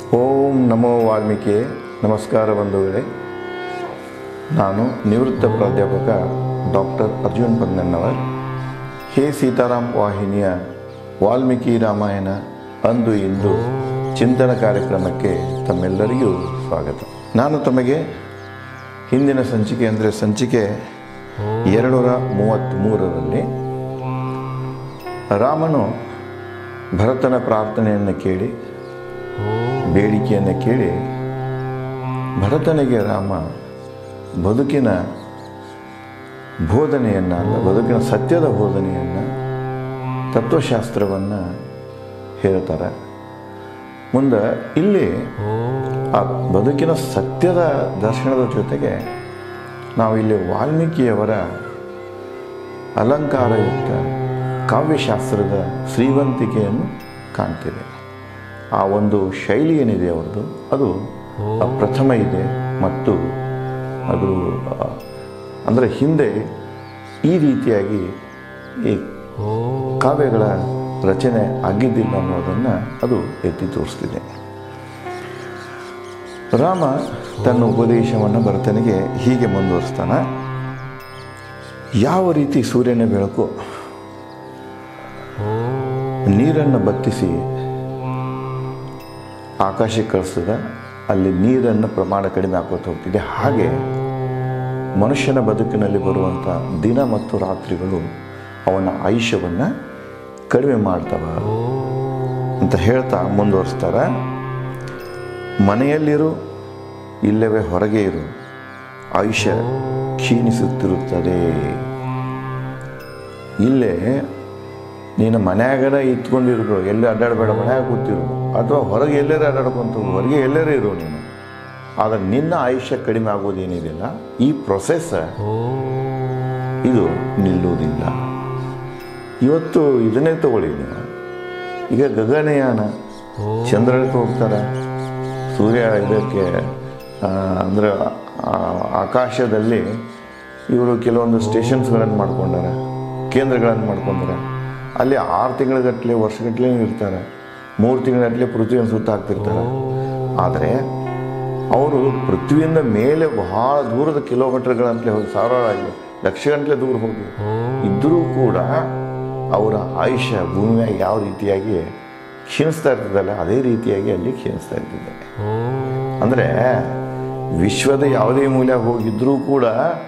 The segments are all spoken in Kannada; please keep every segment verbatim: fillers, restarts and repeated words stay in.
ಓಂ ನಮೋ ವಾಲ್ಮೀಕಿ. ನಮಸ್ಕಾರ ಬಂಧುಗಳೇ. ನಾನು ನಿವೃತ್ತ ಪ್ರಾಧ್ಯಾಪಕ ಡಾಕ್ಟರ್ ಅರ್ಜುನ್ ಪದ್ಮಣ್ಣವರ್. ಹೇ ಸೀತಾರಾಮ್ ವಾಹಿನಿಯ ವಾಲ್ಮೀಕಿ ರಾಮಾಯಣ ಅಂದು ಇಂದು ಚಿಂತನ ಕಾರ್ಯಕ್ರಮಕ್ಕೆ ತಮ್ಮೆಲ್ಲರಿಗೂ ಸ್ವಾಗತ. ನಾನು ತಮಗೆ ಹಿಂದಿನ ಸಂಚಿಕೆ ಅಂದರೆ ಸಂಚಿಕೆ ಎರಡುನೂರ ಮೂವತ್ತ್ಮೂರರಲ್ಲಿ ರಾಮನು ಭರತನ ಪ್ರಾರ್ಥನೆಯನ್ನು ಕೇಳಿ ಬೇಡಿಕೆಯನ್ನು ಕೇಳಿ ಭರತನಿಗೆ ರಾಮ ಬದುಕಿನ ಬೋಧನೆಯನ್ನು ಅಲ್ಲ ಬದುಕಿನ ಸತ್ಯದ ಬೋಧನೆಯನ್ನು ತತ್ವಶಾಸ್ತ್ರವನ್ನು ಹೇಳ್ತಾರೆ. ಮುಂದೆ ಇಲ್ಲಿ ಆ ಬದುಕಿನ ಸತ್ಯದ ದರ್ಶನದ ಜೊತೆಗೆ ನಾವು ಇಲ್ಲಿ ವಾಲ್ಮೀಕಿಯವರ ಅಲಂಕಾರಯುಕ್ತ ಕಾವ್ಯಶಾಸ್ತ್ರದ ಶ್ರೀವಂತಿಕೆಯನ್ನು ಕಾಣ್ತೇವೆ. ಆ ಒಂದು ಶೈಲಿ ಏನಿದೆ ಅವ್ರದ್ದು ಅದು ಪ್ರಥಮ ಇದೆ ಮತ್ತು ಅದು ಅಂದರೆ ಹಿಂದೆ ಈ ರೀತಿಯಾಗಿ ಈ ಕಾವ್ಯಗಳ ರಚನೆ ಆಗಿದ್ದಿಲ್ಲ ಅನ್ನೋದನ್ನು ಅದು ಎತ್ತಿ ತೋರಿಸ್ತಿದೆ. ರಾಮ ತನ್ನ ಉಪದೇಶವನ್ನು ಭರತನಿಗೆ ಹೀಗೆ ಮುಂದುವರಿಸ್ತಾನೆ. ಯಾವ ರೀತಿ ಸೂರ್ಯನ ಬೆಳಕು ನೀರನ್ನು ಬತ್ತಿಸಿ ಆಕಾಶಕ್ಕೆ ಕಳಿಸ್ತದೆ, ಅಲ್ಲಿ ನೀರನ್ನು ಪ್ರಮಾಣ ಕಡಿಮೆ ಹಾಕೋತ ಹೋಗ್ತಿದೆ, ಹಾಗೆ ಮನುಷ್ಯನ ಬದುಕಿನಲ್ಲಿ ಬರುವಂಥ ದಿನ ಮತ್ತು ರಾತ್ರಿಗಳು ಅವನ ಆಯುಷ್ಯವನ್ನು ಕಡಿಮೆ ಮಾಡ್ತವೆ ಅಂತ ಹೇಳ್ತಾ ಮುಂದುವರಿಸ್ತಾರೆ. ಮನೆಯಲ್ಲಿರು ಇಲ್ಲವೇ ಹೊರಗೆ ಇರು, ಆಯುಷ್ಯ ಕ್ಷೀಣಿಸುತ್ತಿರುತ್ತದೆ. ಇಲ್ಲೇ ನೀನು ಮನ್ಯಾಗರ ಇತ್ಕೊಂಡಿರು, ಎಲ್ಲಿ ಅಡ್ಡಾಡಬೇಡ, ಮನ್ಯಾಗ ಕೂತಿರು, ಅಥವಾ ಹೊರಗೆ ಎಲ್ಲರೂ ಅಡ್ಡಾಡ್ಕೊಂತ ಹೊರಗೆ ಎಲ್ಲರೂ ಇರು ನೀನು, ಆದರೆ ನಿನ್ನ ಆಯುಷ್ಯ ಕಡಿಮೆ ಆಗೋದೇನಿದೆಯಲ್ಲ ಈ ಪ್ರೊಸೆಸ್ ಇದು ನಿಲ್ಲುವುದಿಲ್ಲ. ಇವತ್ತು ಇದನ್ನೇ ತಗೊಳ್ಳಿ ನೀವು. ಈಗ ಗಗನಯಾನ ಚಂದ್ರಕ್ಕೆ ಹೋಗ್ತಾರೆ, ಸೂರ್ಯ ಇದಕ್ಕೆ ಅಂದರೆ ಆಕಾಶದಲ್ಲಿ ಇವರು ಕೆಲವೊಂದು ಸ್ಟೇಷನ್ಸ್ಗಳನ್ನು ಮಾಡ್ಕೊಂಡಾರೆ, ಕೇಂದ್ರಗಳನ್ನು ಮಾಡ್ಕೊಂಡಾರೆ. ಅಲ್ಲಿ ಆರು ತಿಂಗಳಗಟ್ಟಲೆ ವರ್ಷಗಟ್ಟಲೆ ಇರ್ತಾರೆ, ಮೂರು ತಿಂಗಳಗಟ್ಟಲೆ ಪೃಥ್ವಿಯನ್ನು ಸುತ್ತ ಹಾಕ್ತಿರ್ತಾರೆ. ಆದರೆ ಅವರು ಪೃಥ್ವಿಯಿಂದ ಮೇಲೆ ಬಹಳ ದೂರದ ಕಿಲೋಮೀಟರ್ಗಳಂತಲೇ ಹೋಗಿ ಸಾವಿರಾರು ಲಕ್ಷ ಗಂಟಲೆ ದೂರ ಹೋಗಿ ಇದ್ದರೂ ಕೂಡ ಅವರ ಆಯುಷ್ಯ ಭೂಮಿಯಾಗಿ ಯಾವ ರೀತಿಯಾಗಿ ಕ್ಷೀಣಿಸ್ತಾ ಇರ್ತದಲ್ಲ ಅದೇ ರೀತಿಯಾಗಿ ಅಲ್ಲಿ ಕ್ಷೀಣಿಸ್ತಾ ಇರ್ತಿದೆ. ಅಂದರೆ ವಿಶ್ವದ ಯಾವುದೇ ಮೂಲೆ ಹೋಗಿದ್ದರೂ ಕೂಡ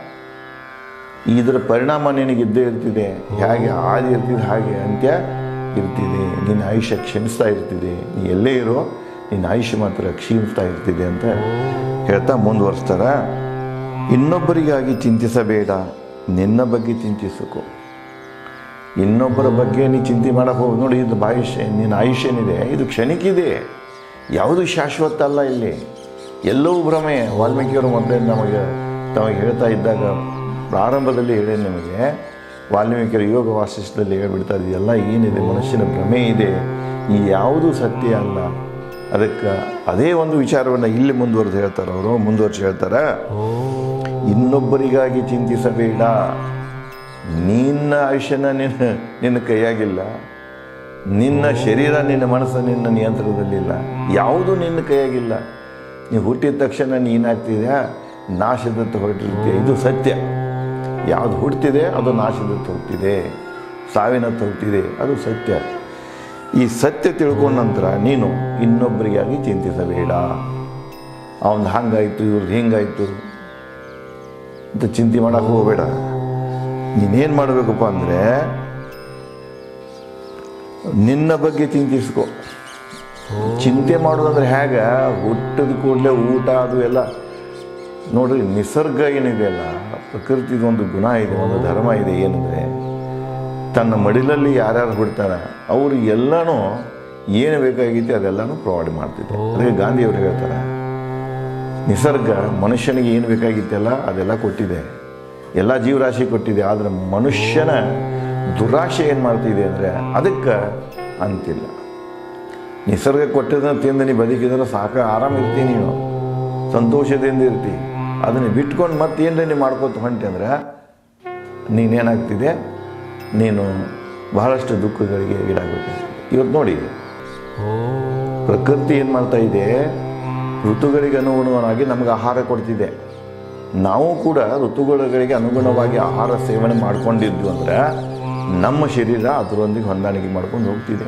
ಇದರ ಪರಿಣಾಮ ನಿನಗಿದ್ದೇ ಇರ್ತಿದೆ. ಹೇಗೆ ಆದಿ ಇರ್ತಿದೆ ಹಾಗೆ ಅಂತ್ಯ ಇರ್ತಿದೆ. ನಿನ್ನ ಆಯುಷ್ಯ ಕ್ಷೀಣಿಸ್ತಾ ಇರ್ತಿದೆ. ನೀ ಎಲ್ಲೇ ಇರೋ ನಿನ್ನ ಆಯುಷ್ಯ ಮಾತ್ರ ಕ್ಷೀಣಿಸ್ತಾ ಇರ್ತಿದೆ ಅಂತ ಹೇಳ್ತಾ ಮುಂದುವರಿಸ್ತಾರ. ಇನ್ನೊಬ್ಬರಿಗಾಗಿ ಚಿಂತಿಸಬೇಡ, ನಿನ್ನ ಬಗ್ಗೆ ಚಿಂತಿಸಬೇಕು. ಇನ್ನೊಬ್ಬರ ಬಗ್ಗೆ ನೀ ಚಿಂತೆ ಮಾಡಕ್ಕೆ ಹೋಗಿ ನೋಡಿ, ಇದು ಆಯುಷ್ಯ ನಿನ್ನ ಆಯುಷ್ಯ ಏನಿದೆ ಇದು ಕ್ಷಣಿಕಿದೆ, ಯಾವುದು ಶಾಶ್ವತ ಅಲ್ಲ. ಇಲ್ಲಿ ಎಲ್ಲವೂ ಭ್ರಮೆ. ವಾಲ್ಮೀಕಿಯವರು ಮೊದಲೇ ನಮಗೆ ತಮಗೆ ಹೇಳ್ತಾ ಇದ್ದಾಗ ಪ್ರಾರಂಭದಲ್ಲಿ ಹೇಳಿ ನಿಮಗೆ ವಾಲ್ಮೀಕಿಯರ ಯೋಗ ವಾಸಿಷ್ಠದಲ್ಲಿ ಹೇಳ್ಬಿಡ್ತಾ ಇದೆಯಲ್ಲ, ಏನಿದೆ ಮನುಷ್ಯನ ಭ್ರಮೆ ಇದೆ, ಈ ಯಾವುದೂ ಸತ್ಯ ಅಲ್ಲ. ಅದಕ್ಕೆ ಅದೇ ಒಂದು ವಿಚಾರವನ್ನು ಇಲ್ಲಿ ಮುಂದುವರೆದು ಹೇಳ್ತಾರೆ. ಅವರು ಮುಂದುವರಿಸಿ ಹೇಳ್ತಾರೆ, ಇನ್ನೊಬ್ಬರಿಗಾಗಿ ಚಿಂತಿಸಬೇಡ, ನಿನ್ನ ಆಯುಷ್ಯನ ನಿನ್ನ ನಿನ್ನ ಕೈಯಾಗಿಲ್ಲ, ನಿನ್ನ ಶರೀರ ನಿನ್ನ ಮನಸ್ಸು ನಿನ್ನ ನಿಯಂತ್ರಣದಲ್ಲಿಲ್ಲ, ಯಾವುದೂ ನಿನ್ನ ಕೈಯಾಗಿಲ್ಲ. ನೀವು ಹುಟ್ಟಿದ ತಕ್ಷಣ ನೀನಾಗ್ತಿದೆಯಾ ನಾಶದತ್ತ ಹೊರಟಿರ್ತೀಯ, ಇದು ಸತ್ಯ. ಯಾವುದು ಹುಡ್ತಿದೆ ಅದು ನಾಶದತ್ತ ಹೋಗ್ತಿದೆ, ಸಾವಿನತ್ತ ಹೋಗ್ತಿದೆ, ಅದು ಸತ್ಯ. ಈ ಸತ್ಯ ತಿಳ್ಕೊಂಡ ನಂತರ ನೀನು ಇನ್ನೊಬ್ಬರಿಗಾಗಿ ಚಿಂತಿಸಬೇಡ. ಅವನು ಹಂಗಾಯಿತು ಇವ್ರದ್ದು ಹಿಂಗಾಯಿತು ಅಂತ ಚಿಂತೆ ಮಾಡೋಕ್ಕೆ ಹೋಗಬೇಡ. ನೀನೇನು ಮಾಡಬೇಕಪ್ಪ ಅಂದರೆ ನಿನ್ನ ಬಗ್ಗೆ ಚಿಂತಿಸ್ಕೊ. ಚಿಂತೆ ಮಾಡೋದಂದ್ರೆ ಹೇಗೆ, ಹುಟ್ಟಿದ ಕೂಡಲೇ ಊಟ ಅದು ಎಲ್ಲ ನೋಡ್ರಿ. ನಿಸರ್ಗ ಏನಿದೆ ಅಲ್ಲ, ಪ್ರಕೃತಿದು ಒಂದು ಗುಣ ಇದೆ, ಒಂದು ಧರ್ಮ ಇದೆ. ಏನಂದರೆ ತನ್ನ ಮಡಿಲಲ್ಲಿ ಯಾರ್ಯಾರು ಬಿಡ್ತಾರೆ ಅವರು ಎಲ್ಲನೂ ಏನು ಬೇಕಾಗಿತ್ತು ಅದೆಲ್ಲನೂ ಪ್ರೊವೈಡ್ ಮಾಡ್ತಿದ್ದೆ. ಅದಕ್ಕೆ ಗಾಂಧಿಯವರು ಹೇಳ್ತಾರೆ, ನಿಸರ್ಗ ಮನುಷ್ಯನಿಗೆ ಏನು ಬೇಕಾಗಿತ್ತಲ್ಲ ಅದೆಲ್ಲ ಕೊಟ್ಟಿದೆ, ಎಲ್ಲ ಜೀವರಾಶಿ ಕೊಟ್ಟಿದೆ. ಆದರೆ ಮನುಷ್ಯನ ದುರಾಶೆ ಏನು ಮಾಡ್ತಿದೆ ಅಂದರೆ ಅದಕ್ಕೆ ಅಂತಿಲ್ಲ. ನಿಸರ್ಗ ಕೊಟ್ಟಿದ್ದನ್ನು ತಿಂದು ನೀ ಬದುಕಿದ್ರೆ ಸಾಕ, ಆರಾಮಿರ್ತೀನಿ, ನೀನು ಸಂತೋಷದಿಂದ ಇರ್ತೀವಿ. ಅದನ್ನು ಬಿಟ್ಕೊಂಡು ಮತ್ತೇನು ನೀವು ಮಾಡ್ಕೋತ ಹೊಂಟೆ ಅಂದ್ರೆ ನೀನೇನಾಗ್ತಿದೆ, ನೀನು ಬಹಳಷ್ಟು ದುಃಖಗಳಿಗೆ ಈಡಾಗಬೇಕು. ಇವತ್ತು ನೋಡಿ ಪ್ರಕೃತಿ ಏನು ಮಾಡ್ತಾ ಇದೆ, ಋತುಗಳಿಗೆ ಅನುಗುಣವಾಗಿ ನಮಗೆ ಆಹಾರ ಕೊಡ್ತಿದೆ. ನಾವು ಕೂಡ ಋತುಗಳಿಗೆ ಅನುಗುಣವಾಗಿ ಆಹಾರ ಸೇವನೆ ಮಾಡ್ಕೊಂಡಿದ್ವಿ ಅಂದರೆ ನಮ್ಮ ಶರೀರ ಅದರೊಂದಿಗೆ ಹೊಂದಾಣಿಕೆ ಮಾಡ್ಕೊಂಡು ಹೋಗ್ತಿದೆ.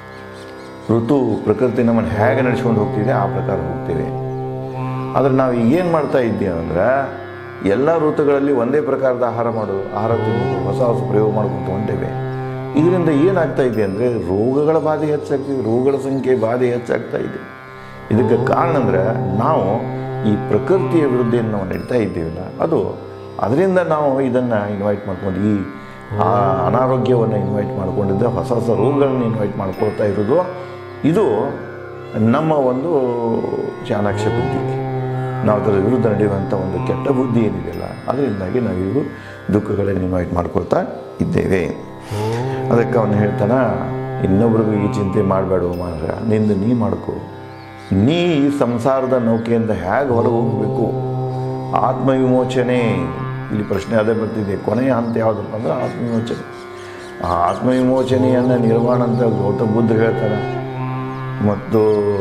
ಋತು ಪ್ರಕೃತಿ ನಮ್ಮನ್ನು ಹೇಗೆ ನಡೆಸ್ಕೊಂಡು ಹೋಗ್ತಿದೆ ಆ ಪ್ರಕಾರ ಹೋಗ್ತೀವಿ. ಆದರೆ ನಾವು ಏನು ಮಾಡ್ತಾ ಇದ್ದೀವಿ ಅಂದರೆ ಎಲ್ಲ ಋತುಗಳಲ್ಲಿ ಒಂದೇ ಪ್ರಕಾರದ ಆಹಾರ ಮಾಡೋದು, ಆಹಾರ ತಿನ್ನೋದು, ಹೊಸ ಹೊಸ ಪ್ರಯೋಗ ಮಾಡ್ಕೊಂಡು ಹೊಂಟೇವೆ. ಇದರಿಂದ ಏನಾಗ್ತಾ ಇದೆ ಅಂದರೆ ರೋಗಗಳ ಬಾಧೆ ಹೆಚ್ಚಾಗ್ತಿದೆ, ರೋಗಗಳ ಸಂಖ್ಯೆ ಬಾಧೆ ಹೆಚ್ಚಾಗ್ತಾ ಇದೆ. ಇದಕ್ಕೆ ಕಾರಣ ಅಂದರೆ ನಾವು ಈ ಪ್ರಕೃತಿಯ ವಿರುದ್ಧ ಏನು ನಾವು ನಡೀತಾ ಇದ್ದೀವಲ್ಲ, ಅದು ಅದರಿಂದ ನಾವು ಇದನ್ನು ಇನ್ವೈಟ್ ಮಾಡ್ಕೊಂಡು ಈ ಆ ಅನಾರೋಗ್ಯವನ್ನು ಇನ್ವೈಟ್ ಮಾಡ್ಕೊಂಡಿದ್ದೆ, ಹೊಸ ಹೊಸ ರೋಗಗಳನ್ನು ಇನ್ವೈಟ್ ಮಾಡ್ಕೊಳ್ತಾ ಇರೋದು ಇದು ನಮ್ಮ ಒಂದು ಚಾಣಾಕ್ಷ ಬುದ್ಧಿ. ನಾವು ಅದರ ವಿರುದ್ಧ ನಡೆಯುವಂಥ ಒಂದು ಕೆಟ್ಟ ಬುದ್ಧಿ ಏನಿದೆಯಲ್ಲ, ಅದರಿಂದಾಗಿ ನಾವು ಇವರು ದುಃಖಗಳನ್ನು ಇನ್ವೈಟ್ ಮಾಡ್ಕೊಳ್ತಾ ಇದ್ದೇವೆ. ಅದಕ್ಕೆ ಅವನು ಹೇಳ್ತಾನೆ, ಇನ್ನೊಬ್ರಿಗೂ ಈ ಚಿಂತೆ ಮಾಡಬೇಡ ಮಾರ, ನಿಂದು ನೀ ಮಾಡ್ಕೋ. ನೀ ಈ ಸಂಸಾರದ ನೌಕೆಯಿಂದ ಹೇಗೆ ಹೊರಗೆ ಹೋಗಬೇಕು, ಆತ್ಮವಿಮೋಚನೆ. ಇಲ್ಲಿ ಪ್ರಶ್ನೆ ಅದೇ ಬರ್ತಿದೆ, ಕೊನೆಯ ಹಂತ ಯಾವುದಪ್ಪ ಅಂದರೆ ಆತ್ಮವಿಮೋಚನೆ. ಆ ಆತ್ಮವಿಮೋಚನೆಯನ್ನು ನಿರ್ವಾಣ ಅಂತ ಗೌತಮ ಬುದ್ಧ ಹೇಳ್ತಾರೆ. ಮತ್ತು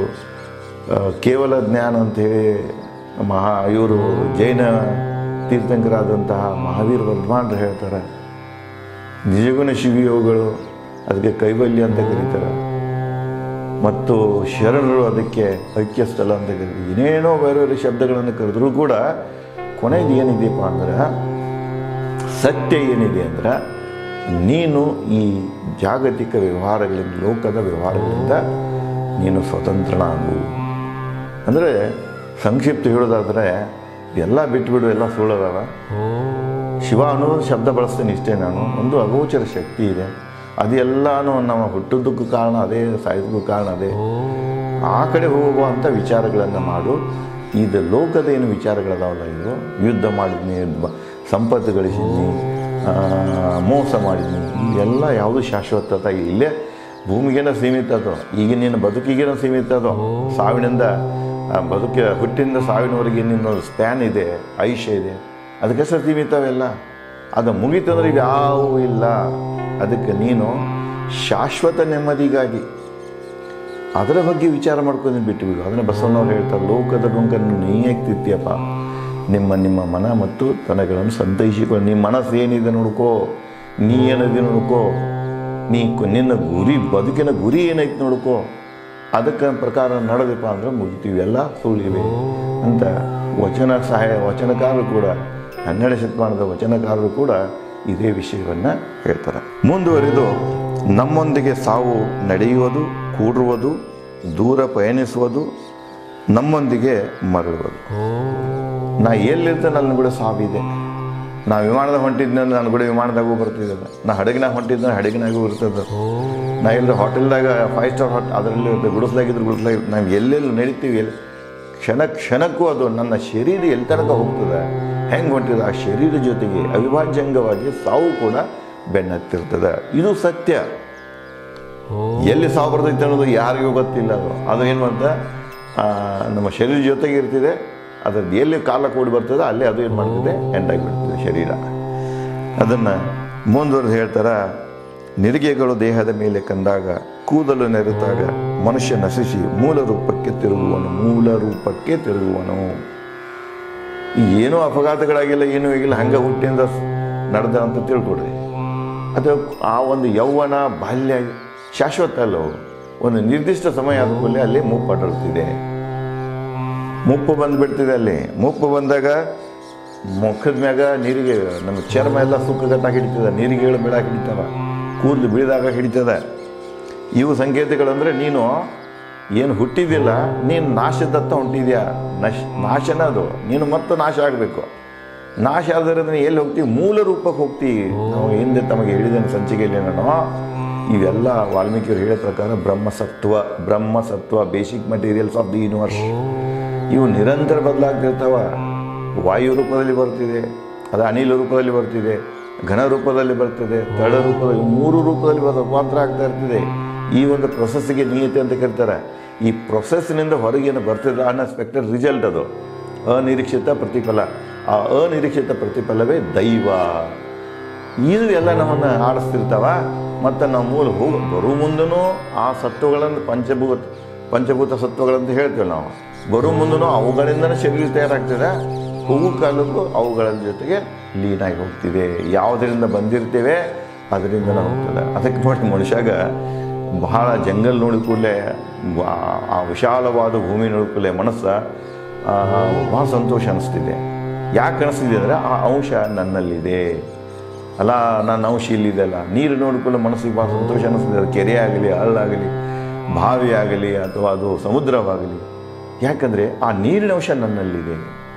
ಕೇವಲ ಜ್ಞಾನ ಅಂಥೇಳಿ ಮಹಾ ಇವರು ಜೈನ ತೀರ್ಥಂಕರಾದಂತಹ ಮಹಾವೀರ ವರ್ಧಮಾನರು ಹೇಳ್ತಾರೆ. ನಿಜಗುಣ ಶಿವಯೋಗಗಳು ಅದಕ್ಕೆ ಕೈವಲ್ಯ ಅಂತ ಕರೀತಾರೆ, ಮತ್ತು ಶರಣರು ಅದಕ್ಕೆ ಐಕ್ಯಸ್ಥಳ ಅಂತ ಕರೀತಾರೆ. ಏನೇನೋ ಬೇರೆ ಬೇರೆ ಶಬ್ದಗಳನ್ನು ಕರೆದರೂ ಕೂಡ ಕೊನೆಯದು ಏನಿದೆಯಪ್ಪ ಅಂದ್ರೆ ಸತ್ಯ ಏನಿದೆ ಅಂದ್ರೆ ನೀನು ಈ ಜಾಗತಿಕ ವ್ಯವಹಾರಗಳಿಂದ, ಲೋಕದ ವ್ಯವಹಾರಗಳಿಂದ ನೀನು ಸ್ವತಂತ್ರನಾಗು. ಅಂದರೆ ಸಂಕ್ಷಿಪ್ತ ಹೇಳೋದಾದರೆ ಎಲ್ಲ ಬಿಟ್ಟುಬಿಡು, ಎಲ್ಲ ಸುಳ್ಳದಾವ. ಶಿವ ಅನ್ನೋದು ಶಬ್ದ ಬಳಸ್ತೀನಿ ಇಷ್ಟೇ ನಾನು. ಒಂದು ಅಗೋಚರ ಶಕ್ತಿ ಇದೆ, ಅದೆಲ್ಲನೂ ನಮ್ಮ ಹುಟ್ಟೋದಕ್ಕೂ ಕಾರಣ ಅದೇ, ಸಾಯೋದಕ್ಕೂ ಕಾರಣ ಅದೇ. ಆ ಕಡೆ ಹೋಗುವಂಥ ವಿಚಾರಗಳನ್ನು ಮಾಡು. ಇದು ಲೋಕದ ಏನು ವಿಚಾರಗಳದಾವಲ್ಲ, ಇದು ಯುದ್ಧ ಮಾಡಿದ್ನಿ, ಸಂಪತ್ತು ಗಳಿಸಿದ್ನಿ, ಮೋಸ ಮಾಡಿದ್ನಿ, ಇವೆಲ್ಲ ಯಾವುದು ಶಾಶ್ವತತ ಇಲ್ಲೇ ಭೂಮಿಗೇನ ಸೀಮಿತ ಅದು. ಈಗ ನಿನ್ನ ಬದುಕಿಗೇನೋ ಸೀಮಿತ ಅದು. ಸಾವಿನಿಂದ ಬದುಕಿನ ಹುಟ್ಟಿನಿಂದ ಸಾವಿನವರೆಗೆ ನಿನ್ನ ಸ್ಪ್ಯಾನ್ ಇದೆ, ಆಯುಷ್ಯ ಇದೆ, ಅದಕ್ಕೆ ಸಹ ಸೀಮಿತವೆಲ್ಲ. ಅದು ಮುಗೀತಂದ್ರೆ ಇವ್ಯಾವೂ ಇಲ್ಲ. ಅದಕ್ಕೆ ನೀನು ಶಾಶ್ವತ ನೆಮ್ಮದಿಗಾಗಿ ಅದರ ಬಗ್ಗೆ ವಿಚಾರ ಮಾಡ್ಕೊಂಡು ಬಿಟ್ಟು ಬಿಡು. ಅದನ್ನು ಬಸವಣ್ಣವ್ರು ಹೇಳ್ತಾರೆ, ಲೋಕದ ಡೊಂಕನ್ನು ನೀ ಯಾಕೆ ತಿರ್ತೀಯಪ್ಪ, ನಿಮ್ಮ ನಿಮ್ಮ ಮನ ಮತ್ತು ತನಗಳನ್ನು ಸಂತೈಸಿಕೊಂಡು ನಿಮ್ಮ ಮನಸ್ಸು ಏನಿದೆ ನೋಡ್ಕೋ, ನೀ ಏನಿದೆ ನೋಡ್ಕೋ, ನೀ ನಿನ್ನ ಗುರಿ, ಬದುಕಿನ ಗುರಿ ಏನೈತೆ ನೋಡ್ಕೋ, ಅದಕ್ಕೆ ಪ್ರಕಾರ ನಡೆದಪ್ಪ ಅಂದ್ರೆ ಮುಗಿತೀವಿ, ಎಲ್ಲ ಸುಳ್ಳಿವೆ ಅಂತ ವಚನ ಸಹಾಯ ವಚನಕಾರರು ಕೂಡ, ಹನ್ನೆರಡು ಶತಮಾನದ ವಚನಕಾರರು ಕೂಡ ಇದೇ ವಿಷಯವನ್ನು ಹೇಳ್ತಾರೆ. ಮುಂದುವರಿದು, ನಮ್ಮೊಂದಿಗೆ ಸಾವು ನಡೆಯುವುದು, ಕೂಡುವುದು, ದೂರ ಪಯಣಿಸುವುದು, ನಮ್ಮೊಂದಿಗೆ ಮರಳುವುದು. ನಾ ಎಲ್ಲಿರ್ತೇನೆ ನನ್ನ ಕೂಡ ಸಾವಿದೆ. ನಾ ವಿಮಾನದ ಹೊಂಟಿದ್ನ ನನ್ನ ಕೂಡ ವಿಮಾನದಾಗೂ ಬರ್ತಿದ್ದೆ, ನಾ ಹಡಗಿನಾಗ ಹೊಂಟಿದ್ನ ಹಡಗಿನಾಗೂ ಇರ್ತದೆ, ನಾ ಎಲ್ಲ ಹೋಟೆಲ್ದಾಗ ಫೈವ್ ಸ್ಟಾರ್ ಹೋಟ್ ಅದರಲ್ಲಿ ಗುಡಿಸ್ಲಾಗಿದ್ರು ಗುಡಿಸ್ಲಾಗಿ ನಾವು ಎಲ್ಲೆಲ್ಲಿ ನಡೀತೀವಿ, ಎಲ್ಲಿ ಕ್ಷಣ ಕ್ಷಣಕ್ಕೂ ಅದು ನನ್ನ ಶರೀರ ಎಲ್ಲಿ ತನಕ ಹೋಗ್ತದೆ, ಹೆಂಗೆ ಹೊಂಟಿದೆ, ಆ ಶರೀರ ಜೊತೆಗೆ ಅವಿಭಾಜ್ಯ ಅಂಗವಾಗಿ ಸಾವು ಕೂಡ ಬೆನ್ನತ್ತಿರ್ತದೆ. ಇದು ಸತ್ಯ. ಎಲ್ಲಿ ಸಾವು ಬರ್ತೈತೆ ಅನ್ನೋದು ಯಾರಿಗೂ ಗೊತ್ತಿಲ್ಲ. ಅದು ಅದು ಏನು ಮಾಡ್ತಾ ನಮ್ಮ ಶರೀರ ಜೊತೆಗೆ ಇರ್ತಿದೆ, ಅದ್ರದ್ದು ಎಲ್ಲಿ ಕಾಲ ಕೂಡಿ ಬರ್ತದೆ ಅಲ್ಲೇ ಅದು ಏನು ಮಾಡ್ತಿದೆ, ಎಂಟಾಗಿಬಿಡ್ತದೆ ಶರೀರ. ಅದನ್ನು ಮುಂದುವರೆದು ಹೇಳ್ತಾರೆ, ನಿರಿಗೆಗಳು ದೇಹದ ಮೇಲೆ ಕಂದಾಗ, ಕೂದಲು ನೆರೆತಾಗ ಮನುಷ್ಯ ನಶಿಸಿ ಮೂಲ ರೂಪಕ್ಕೆ ತಿರುಗುವನು, ಮೂಲ ರೂಪಕ್ಕೆ ತಿರುಗುವನು. ಏನೂ ಅಪಘಾತಗಳಾಗಿಲ್ಲ, ಏನೂ ಆಗಿಲ್ಲ, ಹಂಗೆ ಹುಟ್ಟಿಂದ ನಡೆದ ಅಂತ ತಿಳ್ಕೊಡ್ರಿ. ಅದು ಆ ಒಂದು ಯೌವನ ಬಾಲ್ಯ ಶಾಶ್ವತ ಅಲ್ಲ. ಒಂದು ನಿರ್ದಿಷ್ಟ ಸಮಯ ಆದ ಕೂಡಲೇ ಅಲ್ಲಿ ಮುಪ್ಪು ಅಡ್ಡಾಡ್ತಿದೆ, ಮುಪ್ಪು ಬಂದುಬಿಡ್ತಿದೆ. ಅಲ್ಲಿ ಮುಪ್ಪು ಬಂದಾಗ ಮುಖದ ಮ್ಯಾಗ ನೀರಿಗೆ ನಮ್ಮ ಚರ್ಮ ಎಲ್ಲ ಸುಕ್ಕಗಟ್ಟಾಗಿ ಹಿಡಿತದೆ, ನೀರಿಗೆಗಳು ಬೀಳಾಗಿ ಹಿಡಿತಾವ, ಕೂದಲು ಬೀಳಿದಾಗ ಹಿಡಿತದೆ. ಇವು ಸಂಕೇತಗಳಂದರೆ ನೀನು ಏನು ಹುಟ್ಟಿದಿಲ್ಲ, ನೀನು ನಾಶದತ್ತ ಹೊಂಟಿದ್ಯಾ, ನಶ ನಾಶನ ಅದು. ನೀನು ಮತ್ತೆ ನಾಶ ಆಗಬೇಕು. ನಾಶ ಆದ್ರೆ ಎಲ್ಲಿ ಹೋಗ್ತೀವಿ, ಮೂಲ ರೂಪಕ್ಕೆ ಹೋಗ್ತೀವಿ. ನಾವು ಹಿಂದೆ ತಮಗೆ ಹೇಳಿದ್ದೇನೆ ಸಂಚಿಕೆಯಲ್ಲಿ ನಾನು, ಇವೆಲ್ಲ ವಾಲ್ಮೀಕಿಯವರು ಹೇಳೋ ಪ್ರಕಾರ ಬ್ರಹ್ಮಸತ್ವ, ಬ್ರಹ್ಮಸತ್ವ basic materials of the universe, ಇವು ನಿರಂತರ ಬದಲಾಗ್ತಿರ್ತಾವ. ವಾಯು ರೂಪದಲ್ಲಿ ಬರ್ತಿದೆ, ಅದು ಅನಿಲ ರೂಪದಲ್ಲಿ ಬರ್ತಿದೆ, ಘನ ರೂಪದಲ್ಲಿ ಬರ್ತದೆ, ತಳ ರೂಪದಲ್ಲಿ, ಮೂರು ರೂಪದಲ್ಲಿ ರೂಪಾಂತರ ಆಗ್ತಾ ಇರ್ತದೆ. ಈ ಒಂದು ಪ್ರೊಸೆಸ್ಸಿಗೆ ನಿಯತಿ ಅಂತ ಕರೀತಾರೆ. ಈ ಪ್ರೊಸೆಸ್ನಿಂದ ಹೊರಗೇನು ಬರ್ತದೆ ಅನ್ಎಕ್ಸ್ಪೆಕ್ಟೆಡ್ ರಿಸಲ್ಟ್, ಅದು ಅನಿರೀಕ್ಷಿತ ಪ್ರತಿಫಲ. ಆ ಅನಿರೀಕ್ಷಿತ ಪ್ರತಿಫಲವೇ ದೈವ. ಇದು ಎಲ್ಲ ನಮ್ಮನ್ನು ಆಡಿಸ್ತಿರ್ತಾವ. ಮತ್ತು ನಾವು ಮೂಲ ಹೋಗಿ ಬರೋ ಮುಂದೂ ಆ ಸತ್ವಗಳನ್ನು ಪಂಚಭೂತ ಪಂಚಭೂತ ಸತ್ವಗಳಂತ ಹೇಳ್ತೇವೆ ನಾವು. ಬರೋ ಮುಂದೂ ಅವುಗಳಿಂದನೇ ಶರೀರ ತಯಾರಾಗ್ತದೆ, ಹೋಗೋ ಕಾಲಕ್ಕೂ ಅವುಗಳ ಜೊತೆಗೆ ಲೀನಾಗಿ ಹೋಗ್ತಿದೆ. ಯಾವುದರಿಂದ ಬಂದಿರ್ತೇವೆ ಅದರಿಂದ ಹೋಗ್ತದೆ. ಅದಕ್ಕೆ ನೋಡಿ ಮನುಷ್ಯಾಗ ಬಹಳ ಜಂಗಲ್ ನೋಡಿ ಕೂಡಲೇ, ಆ ವಿಶಾಲವಾದ ಭೂಮಿ ನೋಡಿ ಕೂಡಲೇ ಮನಸ್ಸು ಭಾಳ ಸಂತೋಷ ಅನ್ನಿಸ್ತಿದೆ. ಯಾಕೆ ಅನ್ನಿಸ್ತಿದೆ ಅಂದರೆ ಆ ಅಂಶ ನನ್ನಲ್ಲಿದೆ ಅಲ್ಲ, ನನ್ನ ಅಂಶ ಇಲ್ಲಿದೆ ಅಲ್ಲ. ನೀರು ನೋಡಿಕೊಳ್ಳೋ ಮನಸ್ಸಿಗೆ ಭಾಳ ಸಂತೋಷ ಅನ್ನಿಸ್ತಿದೆ. ಅದು ಕೆರೆ ಆಗಲಿ, ಹಳ್ಳಾಗಲಿ, ಬಾವಿ ಆಗಲಿ, ಅಥವಾ ಅದು ಸಮುದ್ರವಾಗಲಿ. ಯಾಕಂದರೆ ಆ ನೀರಿನ ಅಂಶ ನನ್ನಲ್ಲಿದೆ.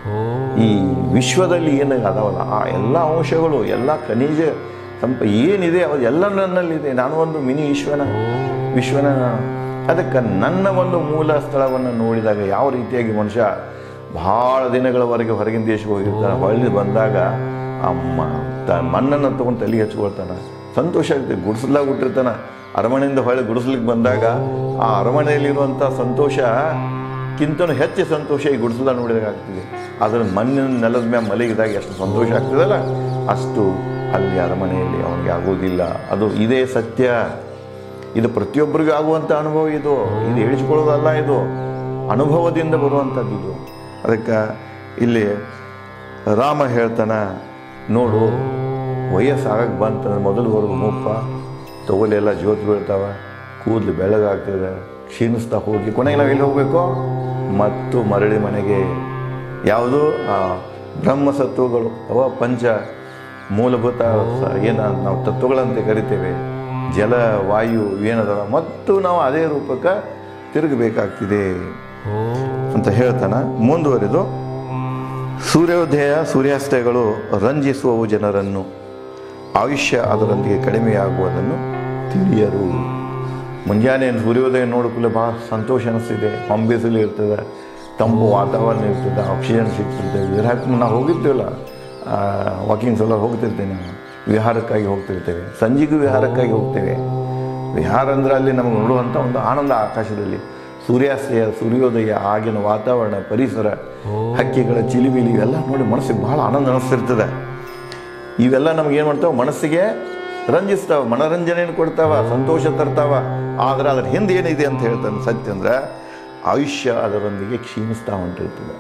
ಈ ವಿಶ್ವದಲ್ಲಿ ಏನು ಅದಾವಲ್ಲ ಆ ಎಲ್ಲ ಅಂಶಗಳು, ಎಲ್ಲ ಖನಿಜ ಸಂಪ ಏನಿದೆ ಅದೆಲ್ಲ ನನ್ನಲ್ಲಿದೆ. ನಾನು ಒಂದು ಮಿನಿ ವಿಶ್ವನ ವಿಶ್ವನ ಅದಕ್ಕೆ ನನ್ನ ಒಂದು ಮೂಲ ಸ್ಥಳವನ್ನು ನೋಡಿದಾಗ ಯಾವ ರೀತಿಯಾಗಿ ಮನುಷ್ಯ ಭಾಳ ದಿನಗಳವರೆಗೆ ಹೊರಗಿನ ದೇಶಕ್ಕೆ ಹೋಗಿರ್ತಾನೆ, ಹೊಳ್ಳಿ ಬಂದಾಗ ಅಮ್ಮ ತ ಮಣ್ಣನ್ನು ತೊಗೊಂಡು ತಲೆಗೆ ಹಚ್ಕೊಳ್ತಾನೆ, ಸಂತೋಷ ಆಗ್ತದೆ. ಗುಡಿಸ್ಲಾಗ ಹುಟ್ಟಿರ್ತಾನೆ, ಅರಮನೆಯಿಂದ ಹೊಳ್ಳಿ ಗುಡಿಸ್ಲಿಕ್ಕೆ ಬಂದಾಗ ಆ ಅರಮನೆಯಲ್ಲಿರುವಂಥ ಸಂತೋಷಕ್ಕಿಂತನೂ ಹೆಚ್ಚು ಸಂತೋಷ ಈ ಗುಡಿಸ್ಲಾಗ ನೋಡಿದಾಗ ಆಗ್ತದೆ. ಅದರ ಮಣ್ಣಿನ ನೆಲದ ಮೇಲೆ ಮಲಗಿದಾಗ ಎಷ್ಟು ಸಂತೋಷ ಆಗ್ತದಲ್ಲ, ಅಷ್ಟು ಅಲ್ಲಿ ಅರಮನೆಯಲ್ಲಿ ಅವನಿಗೆ ಆಗೋದಿಲ್ಲ. ಅದು ಇದೇ ಸತ್ಯ. ಇದು ಪ್ರತಿಯೊಬ್ಬರಿಗೂ ಆಗುವಂಥ ಅನುಭವ. ಇದು ಇದು ಹೇಳಿಸ್ಕೊಳ್ಳೋದಲ್ಲ, ಇದು ಅನುಭವದಿಂದ ಬರುವಂಥದ್ದು ಇದು. ಅದಕ್ಕೆ ಇಲ್ಲಿ ರಾಮ ಹೇಳ್ತಾನೆ, ನೋಡು ವಯಸ್ಸಾಗಕ್ಕೆ ಬಂತಂದ್ರೆ ಮೊದಲು ಬರೋದು ಮುಪ್ಪ, ತೊಗೊಲೆಲ್ಲ ಜೋತು ಬೀಳ್ತಾವೆ, ಕೂದಲು ಬೆಳಗಾಗ್ತದೆ, ಕ್ಷೀಣಿಸ್ತಾ ಹೋಗಿ ಕೊನೆಗೆ ನಾವು ಎಲ್ಲಿ ಹೋಗಬೇಕು? ಮತ್ತು ಮರಳಿ ಮನೆಗೆ. ಯಾವುದು ಆ ಬ್ರಹ್ಮಸತ್ವಗಳು ಅವ ಪಂಚ ಮೂಲಭೂತ ಏನು ನಾವು ತತ್ವಗಳಂತೆ ಕರಿತೇವೆ, ಜಲ ವಾಯು ಏನದಲ್ಲ, ಮತ್ತು ನಾವು ಅದೇ ರೂಪಕ್ಕೆ ತಿರುಗಬೇಕಾಗ್ತಿದೆ ಅಂತ ಹೇಳ್ತಾನೆ. ಮುಂದುವರೆದು ಸೂರ್ಯೋದಯ ಸೂರ್ಯಾಸ್ತಯಗಳು ರಂಜಿಸುವವು ಜನರನ್ನು, ಆಯುಷ್ಯ ಅದರೊಂದಿಗೆ ಕಡಿಮೆಯಾಗುವುದನ್ನು ತಿಳಿಯರು. ಮುಂಜಾನೆ ಸೂರ್ಯೋದಯ ನೋಡೋಕ್ಕೂ ಭಾಳ ಸಂತೋಷ ಅನಿಸ್ತಿದೆ. ಹೊಂಬಿಸಿಲು ಇರ್ತದೆ, ತಂಪು ವಾತಾವರಣ ಇರ್ತದೆ, ಆಕ್ಸಿಜನ್ ಸಿಗ್ತಿರ್ತದೆ. ವಿಹಾರಕ್ಕೆ ನಾವು ಹೋಗಿರ್ತೀವಲ್ಲ, ವಾಕಿಂಗ್ ಸಲ ಹೋಗ್ತಿರ್ತೇವೆ, ನಾವು ವಿಹಾರಕ್ಕಾಗಿ ಹೋಗ್ತಿರ್ತೇವೆ, ಸಂಜೆಗೂ ವಿಹಾರಕ್ಕಾಗಿ ಹೋಗ್ತೇವೆ. ವಿಹಾರ ಅಂದರೆ ಅಲ್ಲಿ ನಮಗೆ ನೋಡುವಂಥ ಒಂದು ಆನಂದ. ಆಕಾಶದಲ್ಲಿ ಸೂರ್ಯಾಸ್ತಯ ಸೂರ್ಯೋದಯ, ಆಗಿನ ವಾತಾವರಣ, ಪರಿಸರ, ಹಕ್ಕಿಗಳ ಚಿಲಿಬಿಲಿ ಇವೆಲ್ಲ ನೋಡಿ ಮನಸ್ಸಿಗೆ ಭಾಳ ಆನಂದ ಅನಿಸ್ತಿರ್ತದೆ. ಇವೆಲ್ಲ ನಮಗೇನು ಮಾಡ್ತಾವೆ? ಮನಸ್ಸಿಗೆ ರಂಜಿಸ್ತಾವೆ, ಮನೋರಂಜನೆಯನ್ನು ಕೊಡ್ತಾವ, ಸಂತೋಷ ತರ್ತಾವ. ಆದರೆ ಅದ್ರ ಹಿಂದೆ ಏನಿದೆ ಅಂತ ಹೇಳ್ತಾನೆ ಸತ್ಯ ಅಂದ್ರೆ, ಆಯುಷ್ಯ ಅದರೊಂದಿಗೆ ಕ್ಷೀಣಿಸ್ತಾ ಹೊಂಟಿರ್ತದೆ.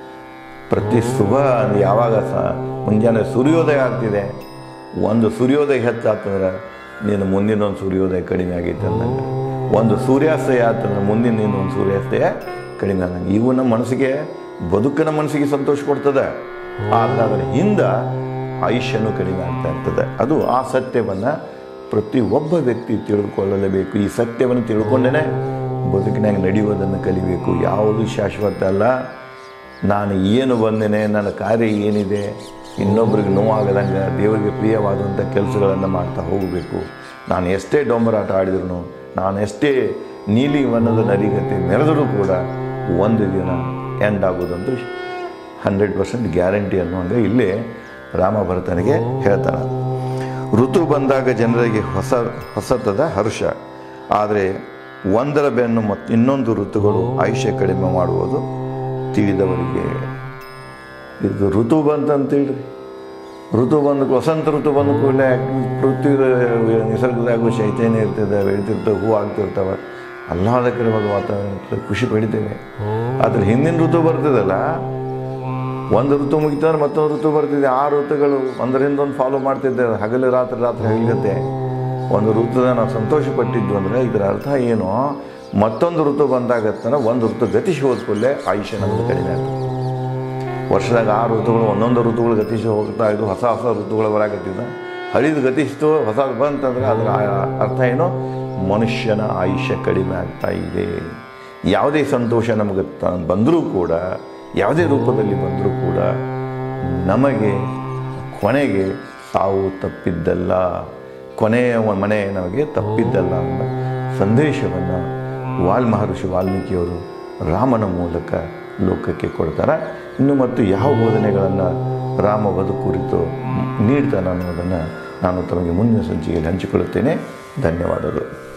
ಪ್ರತಿ ಶುಭ ಯಾವಾಗ ಸ ಮುಂಜಾನೆ ಸೂರ್ಯೋದಯ ಆಗ್ತಿದೆ, ಒಂದು ಸೂರ್ಯೋದಯ ಹೆಚ್ಚಾತಂದ್ರೆ ನೀನು ಮುಂದಿನ ಒಂದು ಸೂರ್ಯೋದಯ ಕಡಿಮೆ ಆಗೈತೆ ಅಂದಂಗೆ, ಒಂದು ಸೂರ್ಯಾಸ್ತಯ ಆತಂದ್ರೆ ಮುಂದಿನ ಇನ್ನೊಂದು ಸೂರ್ಯಾಸ್ತಯ ಕಡಿಮೆ ಆದಂಗೆ. ಇವು ನಮ್ಮ ಮನಸ್ಸಿಗೆ, ಬದುಕಿನ ಮನಸ್ಸಿಗೆ ಸಂತೋಷ ಕೊಡ್ತದೆ. ಆದರೆ ಅದರ ಹಿಂದೆ ಆಯುಷ್ಯನೂ ಕಡಿಮೆ ಆಗ್ತಾ ಇರ್ತದೆ. ಅದು ಆ ಸತ್ಯವನ್ನು ಪ್ರತಿಯೊಬ್ಬ ವ್ಯಕ್ತಿ ತಿಳ್ಕೊಳ್ಳಲೇಬೇಕು. ಈ ಸತ್ಯವನ್ನು ತಿಳ್ಕೊಂಡೇ ಬದುಕಿನಾಗ ನಡೆಯುವುದನ್ನು ಕಲಿಬೇಕು. ಯಾವುದು ಶಾಶ್ವತ ಅಲ್ಲ. ನಾನು ಏನು ಬಂದೇನೆ, ನನ್ನ ಕಾರ್ಯ ಏನಿದೆ, ಇನ್ನೊಬ್ರಿಗೆ ನೋವಾಗದಂಗೆ ದೇವರಿಗೆ ಪ್ರಿಯವಾದಂಥ ಕೆಲಸಗಳನ್ನು ಮಾಡ್ತಾ ಹೋಗಬೇಕು. ನಾನು ಎಷ್ಟೇ ಡೊಂಬರಾಟ ಆಡಿದ್ರು, ನಾನು ಎಷ್ಟೇ ನೀಲಿ ವನದ ನರಿಗತೆ ಮೆರೆದರೂ ಕೂಡ ಒಂದು ದಿನ ಎಂಡ್ ಆಗೋದಂತೂ ಹಂಡ್ರೆಡ್ ಪರ್ಸೆಂಟ್ ಗ್ಯಾರಂಟಿ ಅನ್ನುವಂಗೆ ಇಲ್ಲಿ ರಾಮ ಭರತನಿಗೆ ಹೇಳ್ತಾನೆ. ಋತು ಬಂದಾಗ ಜನರಿಗೆ ಹೊಸ ಹೊಸತದ ಹರ್ಷ, ಆದರೆ ಒಂದರ ಬೆನ್ನು ಮತ್ತು ಇನ್ನೊಂದು ಋತುಗಳು ಆಯುಷ್ಯ ಕಡಿಮೆ ಮಾಡುವುದು ತಿಳಿದವರಿಗೆ. ಇದು ಋತು ಬಂತಂತೇಳ್ರಿ, ಋತು ಬಂದ ವಸಂತ ಋತು ಬಂದ ಕೂಡಲೇ ಪೃಥ್ವಿ ನಿಸರ್ಗದಾಗೂ ಚೈತನ್ಯ ಇರ್ತದೆ, ಬೆಳಿತಿರ್ತವೆ, ಹೂ ಆಗ್ತಿರ್ತವೆ, ಆಹ್ಲಾದಕರವಾದ ವಾತಾವರಣ ಇರ್ತದೆ, ಖುಷಿ ಪಡಿತೇವೆ. ಆದರೆ ಹಿಂದಿನ ಋತು ಬರ್ತದಲ್ಲ, ಒಂದು ಋತು ಮುಗಿತಂದ್ರೆ ಮತ್ತೊಂದು ಋತು ಬರ್ತಿದೆ. ಆ ಋತುಗಳು ಒಂದರಿಂದ ಒಂದು ಫಾಲೋ ಮಾಡ್ತಿದ್ದೆ, ಹಗಲು ರಾತ್ರಿ ರಾತ್ರಿ ಹಗಲತ್ತೆ. ಒಂದು ಋತುದ ನಾವು ಸಂತೋಷ ಪಟ್ಟಿದ್ದು ಅಂದರೆ ಇದರ ಅರ್ಥ ಏನು? ಮತ್ತೊಂದು ಋತು ಬಂದಾಗತ್ತನ ಒಂದು ಋತು ಗತಿಸಿ ಹೋದ್ಕೊಳ್ಳೆ ಆಯುಷ್ಯ ನಮ್ಮದು ಕಡಿಮೆ ಆಗ್ತದೆ. ವರ್ಷದಾಗ ಆರು ಋತುಗಳು, ಒಂದೊಂದು ಋತುಗಳು ಗತಿಸಿ ಹೋಗ್ತಾ ಇದ್ದು, ಹೊಸ ಹೊಸ ಋತುಗಳು ಬರಾಕತ್ತಿದ್ದ. ಹಳಿದು ಗತಿಸಿತು, ಹೊಸದು ಬಂತಂದ್ರೆ ಅದರ ಅರ್ಥ ಏನು? ಮನುಷ್ಯನ ಆಯುಷ್ಯ ಕಡಿಮೆ ಆಗ್ತಾ ಇದೆ. ಯಾವುದೇ ಸಂತೋಷ ನಮಗೆ ತ ಬಂದರೂ ಕೂಡ, ಯಾವುದೇ ರೂಪದಲ್ಲಿ ಬಂದರೂ ಕೂಡ ನಮಗೆ ಕೊನೆಗೆ ಸಾವು ತಪ್ಪಿದ್ದಲ್ಲ, ಕೊನೆಯ ಮನೆ ನಮಗೆ ತಪ್ಪಿದ್ದಲ್ಲ ಅನ್ನೋ ಸಂದೇಶವನ್ನು ವಾಲ್ ಮಹರ್ಷಿ ವಾಲ್ಮೀಕಿಯವರು ರಾಮನ ಮೂಲಕ ಲೋಕಕ್ಕೆ ಕೊಡ್ತಾರೆ. ಇನ್ನು ಮತ್ತು ಯಾವ ಬೋಧನೆಗಳನ್ನು ರಾಮ ಬದುಕು ಕುರಿತು ನೀಡ್ತಾನೆ ಅನ್ನೋದನ್ನು ನಾನು ತಮಗೆ ಮುಂದಿನ ಸಂಚಿಕೆಯಲ್ಲಿ ಹಂಚಿಕೊಳ್ಳುತ್ತೇನೆ. ಧನ್ಯವಾದಗಳು.